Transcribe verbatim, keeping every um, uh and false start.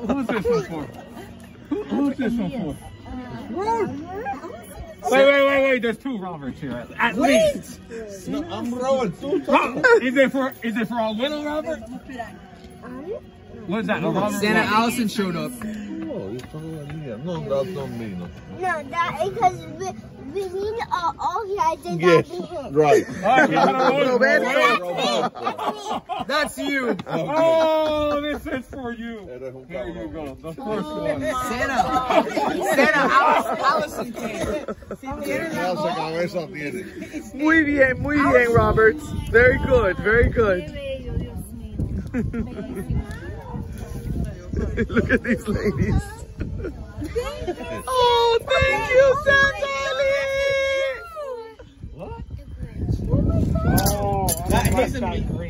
who's this one for? Who, who's this one for? Wait, wait, wait, wait. There's two Roberts here, at, at least. No, I'm Robert. Two Is it for? Is it for a little Robert? What's that? A Robert? Santa Allison showed up. No, you're talking about me. No, that's not me. No, no that because we, we need uh, all guys and yes, that'd be him. right. No, baby. That's you. Oh, this is for you. There you go. The first one. Santa. Santa Allison came. Muy bien, muy bien, Robert. Very good, very good. Look at these ladies. Oh, thank you, Santa. What? Oh, that isn't me.